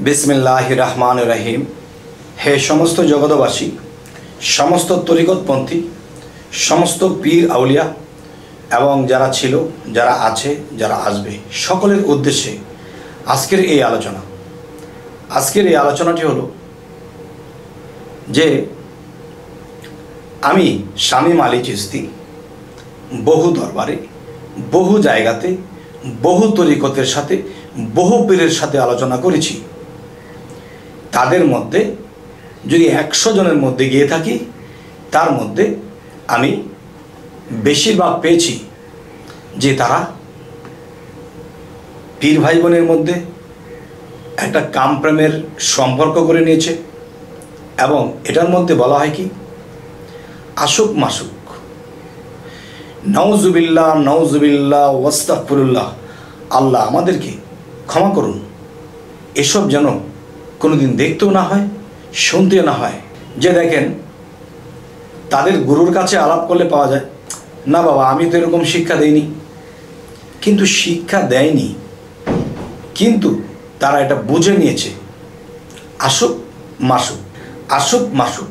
बिस्मिल्लाहिर रहमानिर रहीम। हे समस्त जगतबासी, समस्त तरिकतपंथी, समस्त पीर आउलिया एवं जारा छिलो, जारा आछे, जारा आसबे सकलेर उद्देश्ये आजकेर এই आलोचना। आजकेर এই आलोचनाटी हलो जे आमी शामीम आली चिश्ती बहु दरबारे बहु जायगाते बहु तरिकतेर साथे बहु पीरेर साथे आलोचना करेছি। तादेर मध्य यदि 100 जनेर मध्य गिये थाकी तार मध्य आमी बेशिरभाग पेয়েছি जे तारा पीर भाई बोनेर मध्य एक काम प्रेमेर सम्पर्क करे निয়েছে एवं एटार मध्य बला हय कि आशुक माशुक। नाउजुबिल्लाह नाउजुबिल्लाह वास्तागफिरुल्लाह। आल्लाह आमादेरके क्षमा करुन। एसब जेन कोनोदिन देखतेও ना হয়, শুনতেও না হয়। যে দেখেন তাদের গুরুর কাছে আলাপ করলে পাওয়া যায়, না বাবা আমি তো এরকম শিক্ষা দেইনি, কিন্তু শিক্ষা দেয়নি, কিন্তু তারা এটা বুঝে নিয়েছে আশুক মাশুক। আশুক মাশুক,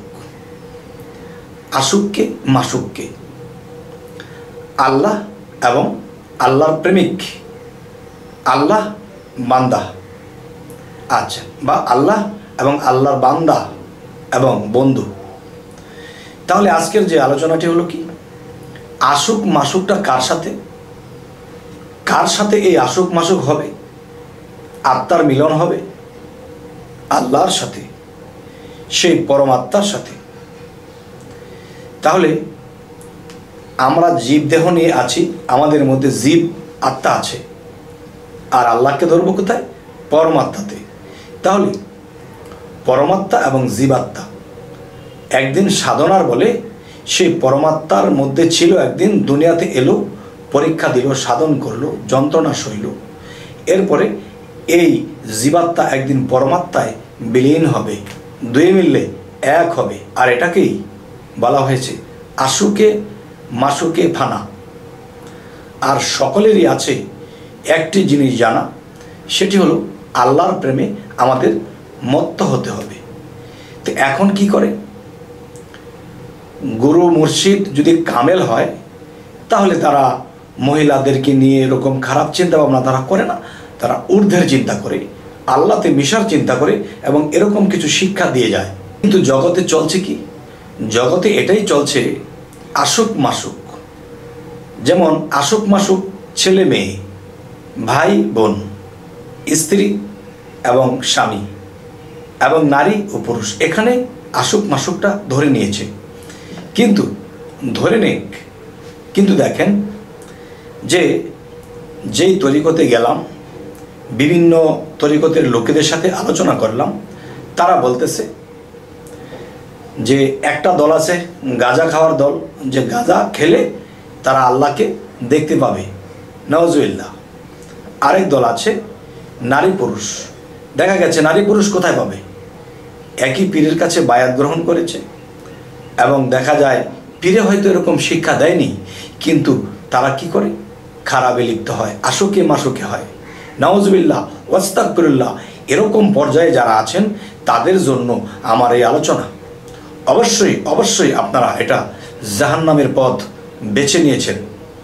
আশুককে মাশুককে আল্লাহ এবং আল্লাহর প্রেমিক, আল্লাহ বান্দা, আচ্ছা, বা আল্লাহ এবং আল্লাহর বান্দা এবং বন্ধু। তাহলে আজকের যে আলোচনাটি হলো কি, আশুক মাশুকটা কার সাথে, কার সাথে এই আশুক মাশুক হবে? আত্মার মিলন হবে আল্লাহর সাথে, সেই পরমাত্মার সাথে। তাহলে আমরা জীব দেহ নিয়ে আছি, আমাদের মধ্যে জীব আত্মা আছে, আর আল্লাহকে ধরবো কোথায়? পরমাত্মাতে। তাহলে পরমাত্মা এবং জীবাত্মা একদিন সাধনার বলে সেই পরমাত্মার মধ্যে ছিল, একদিন দুনিয়াতে এলো, পরীক্ষা দিল, সাধন করলো, যন্ত্রণা সইল, এরপরে এই জীবাত্মা একদিন পরমাত্মায় বিলীন হবে, দুই মিললে এক হবে। আর এটাকেই বলা হয়েছে আশুকে মাশুকে ফানা। আর সকলেরই আছে একটি জিনিস জানা, সেটি হলো আল্লাহর প্রেমে আমাদের মত্ত হতে হবে। তো এখন কি করে? গুরু মুর্শিদ যদি কামেল হয় তাহলে তারা মহিলাদেরকে নিয়ে এরকম খারাপ চিন্তা ভাবনা তারা করে না, তারা ঊর্ধ্বের চিন্তা করে, আল্লাহতে মিশার চিন্তা করে এবং এরকম কিছু শিক্ষা দিয়ে যায়। কিন্তু জগতে চলছে কি? জগতে এটাই চলছে আশুক মাশুক। যেমন আশুক মাশুক ছেলে মেয়ে, ভাই বোন, স্ত্রী এবং স্বামী এবং নারী ও পুরুষ, এখানে আশুক মাশুকটা ধরে নিয়েছে। কিন্তু ধরে নেক, কিন্তু দেখেন যে যেই তরিকতে গেলাম, বিভিন্ন তরিকতের লোকেদের সাথে আলোচনা করলাম, তারা বলতেছে যে একটা দল আছে গাঁজা খাওয়ার দল, যে গাঁজা খেলে তারা আল্লাহকে দেখতে পাবে, নাউজুবিল্লাহ। আরেক দল আছে নারী পুরুষ, দেখা গেছে নারী পুরুষ কোথায় পাবে? একই পীরের কাছে বায়াত গ্রহণ করেছে এবং দেখা যায় পীরে হয়তো এরকম শিক্ষা দেয়নি, কিন্তু তারা কি করে? খারাপে লিপ্ত হয়, আশুকে মাশুকে হয়, নাউজুবিল্লাহ ওয়াস্তাগফিরুল্লাহ। এরকম পর্যায়ে যারা আছেন তাদের জন্য আমার এই আলোচনা। অবশ্যই অবশ্যই আপনারা এটা জাহান্নামের পথ বেছে নিয়েছেন।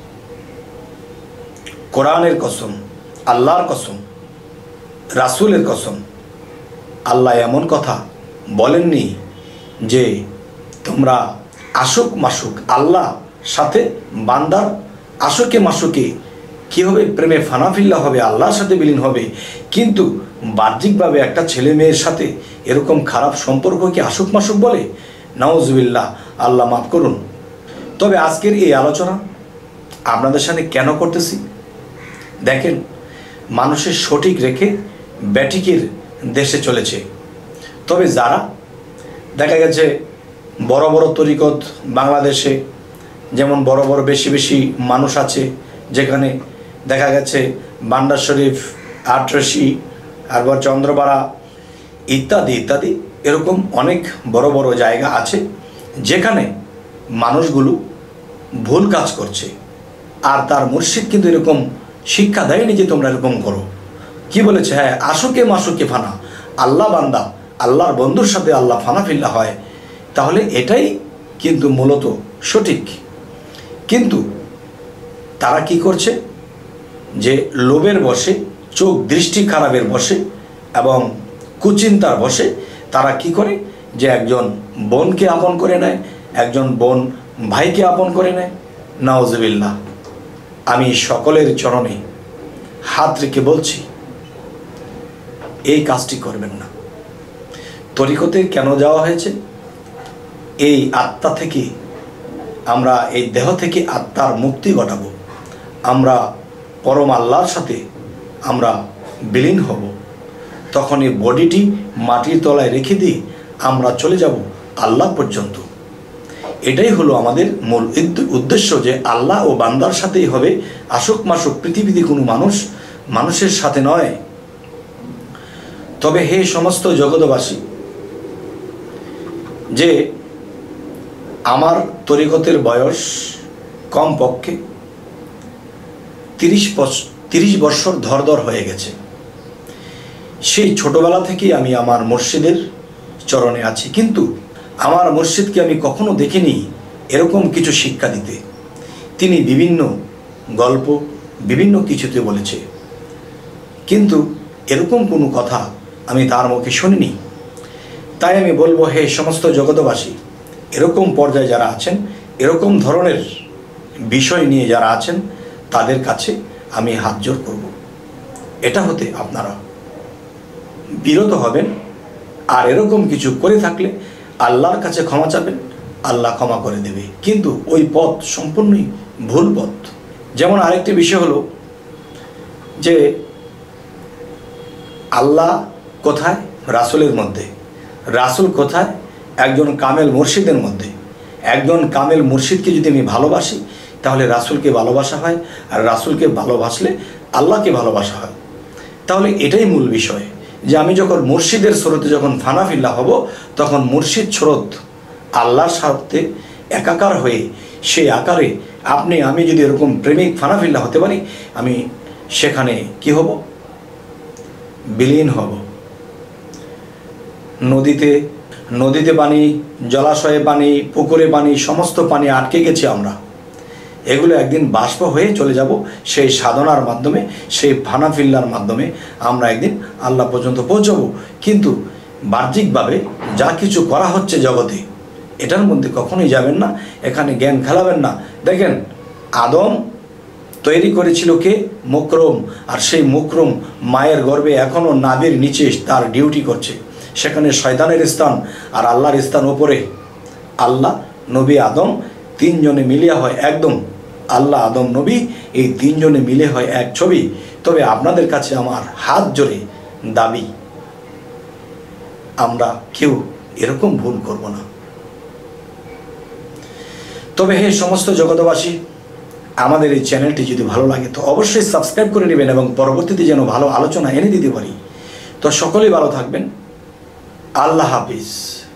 কোরআনের কসম, আল্লাহর কসম, রাসূলের কসম, আল্লাহ এমন কথা বলেননি যে তোমরা আশুক মাশুক, আল্লাহ সাথে বান্দার আশুকে মাশুকে কি হবে? প্রেমে ফানাফিল্লা হবে, আল্লাহর সাথে বিলীন হবে। কিন্তু বাহ্যিকভাবে একটা ছেলে মেয়ের সাথে এরকম খারাপ সম্পর্ক কি আশুক মাশুক বলে? নাউজুবিল্লাহ, আল্লাহ মাফ করুন। তবে আজকের এই আলোচনা আপনাদের সামনে কেন করতেছি? দেখেন, মানুষের সঠিক রেখে ব্যাটিকের দেশে চলেছে। তবে যারা দেখা গেছে বড় বড় তরিকত বাংলাদেশে, যেমন বড় বড় বেশি বেশি মানুষ আছে, যেখানে দেখা গেছে বান্ডার শরীফ, আটরশি, তারপর চন্দ্রপাড়া ইত্যাদি ইত্যাদি, এরকম অনেক বড় বড় জায়গা আছে যেখানে মানুষগুলো ভুল কাজ করছে। আর তার মুর্শিদ কিন্তু এরকম শিক্ষা দেয়নি যে তোমরা এরকম করো। কি বলেছে? হ্যাঁ, আশুকে মাশুকে ফানা, আল্লাহ বান্দা আল্লাহর বন্ধুর সাথে আল্লাহ ফানাফিল্লা হয়, তাহলে এটাই কিন্তু মূলত সঠিক। কিন্তু তারা কি করছে, যে লোভের বশে, চোখ দৃষ্টি খারাপের বশে এবং কুচিন্তার বশে তারা কি করে, যে একজন বোনকে আপন করে নেয়, একজন বোন ভাইকে আপন করে নেয়। নাউজুবিল্লাহ। আমি সকলের চরণে হাত রেখে বলছি, এই কাজটি করবেন না। তরিকতে কেন যাওয়া হয়েছে? এই আত্মা থেকে আমরা, এই দেহ থেকে আত্মার মুক্তি ঘটাবো, আমরা পরম আল্লাহর সাথে আমরা বিলীন হব। তখন এই বডিটি মাটির তলায় রেখে দিয়ে আমরা চলে যাব আল্লাহ পর্যন্ত। এটাই হলো আমাদের মূল উদ্দেশ্য, যে আল্লাহ ও বান্দার সাথেই হবে। আসুক মাসুক পৃথিবীতে কোনো মানুষের সাথে নয়। তবে হে সমস্ত জগৎবাসী, যে আমার তরিকতের বয়স কমপক্ষে 30 বছর ধর হয়ে গেছে। সেই ছোটবেলা থেকেই আমি আমার মুর্শিদের চরণে আছি, কিন্তু আমার মুর্শিদকে আমি কখনো দেখিনি এরকম কিছু শিক্ষা দিতে। তিনি বিভিন্ন গল্প বিভিন্ন কিছুতে বলেছে, কিন্তু এরকম কোনো কথা আমি তার মুখে শুনিনি। তাই আমি বলবো, হে সমস্ত জগৎবাসী, এরকম পর্যায়ে যারা আছেন, এরকম ধরনের বিষয় নিয়ে যারা আছেন, তাদের কাছে আমি হাত জোড় করব, এটা হতে আপনারা বিরত হবেন। আর এরকম কিছু করে থাকলে আল্লাহর কাছে ক্ষমা চাবেন, আল্লাহ ক্ষমা করে দেবে। কিন্তু ওই পথ সম্পূর্ণই ভুল পথ। যেমন আরেকটি বিষয় হলো, যে আল্লাহ কোথায়? রাসূলের মধ্যে। রাসূল কোথায়? একজন কামেল মুর্শিদের মধ্যে। একজন কামেল মুর্শিদকে যদি আমি ভালোবাসি, তাহলে রাসূলকে ভালোবাসা হয়, আর রাসূলকে ভালোবাসলে আল্লাহকে ভালোবাসা হয়। তাহলে এটাই মূল বিষয়, যে আমি যখন মুর্শিদের স্রোতে যখন ফানাফিল্লা হব, তখন মুর্শিদ স্রোত আল্লাহর সাথে একাকার হয়ে, সেই আকারে আমি যদি এরকম প্রেমিক ফানাফিল্লা হতে পারি, আমি সেখানে কি হব? বিলীন হব। নদীতে পানি, জলাশয়ে পানি, পুকুরে পানি, সমস্ত পানি আটকে গেছি আমরা। এগুলো একদিন বাষ্প হয়ে চলে যাব। সেই সাধনার মাধ্যমে, সেই ফানাফিল্লার মাধ্যমে আমরা একদিন আল্লাহ পর্যন্ত পৌঁছাবো। কিন্তু বাহ্যিকভাবে যা কিছু করা হচ্ছে জগতে, এটার মধ্যে কখনোই যাবেন না, এখানে জ্ঞান খেলাবেন না। দেখেন, আদম তৈরি করেছিল কে? মুকরম। আর সেই মুকরম মায়ের গর্ভে এখনও নাভির নিচে তার ডিউটি করছে। সেখানে শয়তানের স্থান আর আল্লাহর স্থান ওপরে। আল্লাহ, নবী, আদম, তিনজনে মিলিয়ে হয় একদম আল্লাহ, আদম, নবী, এই তিনজনে মিলে হয় এক ছবি। তবে আপনাদের কাছে আমার হাত জোড়ে দাবি, আমরা কেউ এরকম ভুল করব না। তবে হে সমস্ত জগৎবাসী, আমাদের এই চ্যানেলটি যদি ভালো লাগে তো অবশ্যই সাবস্ক্রাইব করে নেবেন, এবং পরবর্তীতে যেন ভালো আলোচনা এনে দিতে পারি। তো সকলেই ভালো থাকবেন। আল্লাহ হাফিজ।